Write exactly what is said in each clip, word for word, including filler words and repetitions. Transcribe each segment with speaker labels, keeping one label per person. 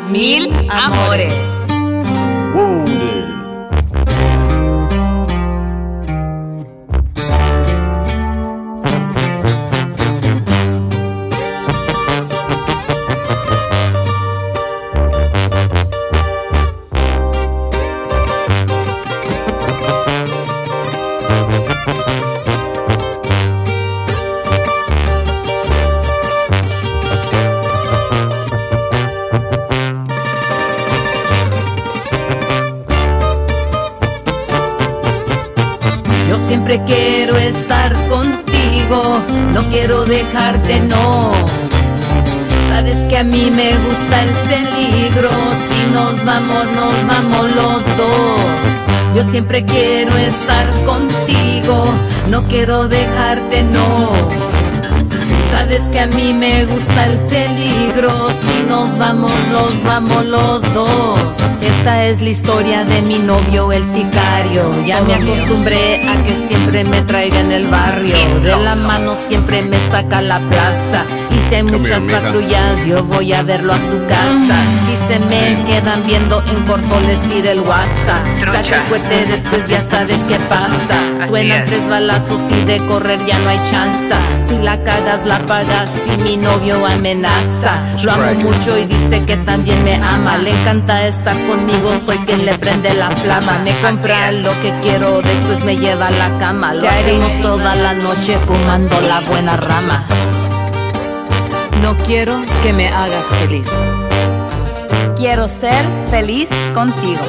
Speaker 1: mil amores.
Speaker 2: Yo siempre quiero estar contigo, no quiero dejarte, no. Sabes que a mí me gusta el peligro, si nos vamos, nos vamos los dos. Yo siempre quiero estar contigo, no quiero dejarte, no. Sabes que a mí me gusta el peligro, si nos vamos, nos vamos los dos. Esta es la historia de mi novio el sicario. Ya me acostumbré a que siempre me traiga en el barrio. De la mano siempre me saca a la plaza. Y si hay muchas patrullas yo voy a verlo a su casa. Si se me quedan viendo en corto les tire el WhatsApp. Saca el cohete, después ya sabes qué pasa. Suenan tres balazos y de correr ya no hay chance. Si la cagas la pagas, si mi novio amenaza. Lo amo mucho y dice que también me ama. Le encanta estar conmigo, soy quien le prende la flama. Me compra lo que quiero, después me lleva a la cama. Lo haremos toda la noche fumando la buena rama.
Speaker 1: No quiero que me hagas feliz. Quiero ser feliz contigo.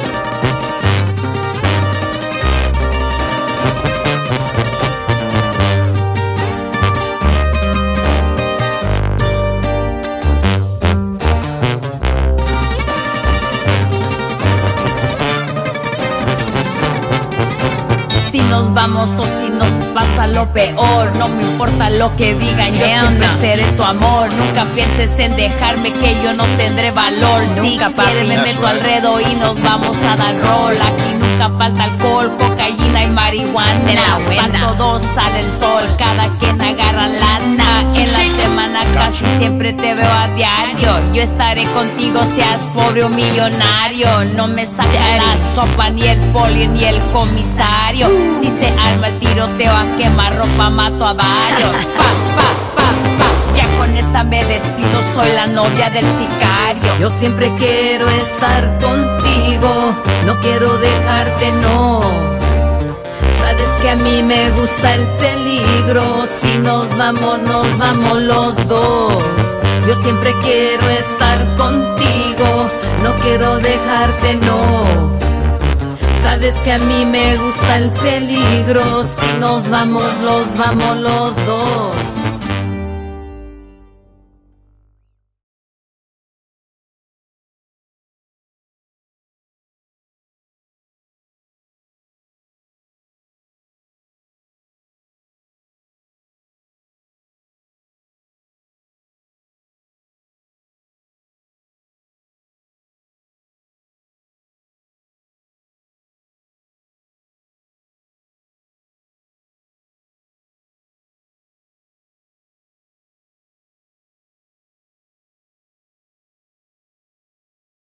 Speaker 1: Si nos vamos o si nos pasa lo peor, no me importa lo que digan, yo siempre seré tu amor. Nunca pienses en dejarme, que yo no tendré valor. Nunca si quieres me meto al redo y nos vamos a dar rol. Aquí nunca falta alcohol, cocaína y marihuana. En la buena todos sale el sol, cada quien agarra lana. En la semana casi siempre te veo a diario. Yo estaré contigo seas pobre o millonario. No me saca la sopa ni el poli ni el comisario. Si se arma el tiroteo a quemar ropa mato a varios. Pa, pa, pa, pa. Ya con esta me despido, soy la novia del sicario.
Speaker 2: Yo siempre quiero estar contigo, no quiero dejarte, no. Sabes que a mí me gusta el peligro, si nos vamos, nos vamos los dos. Yo siempre quiero estar contigo, no quiero dejarte, no. Sabes que a mí me gusta el peligro, si nos vamos, los vamos los dos.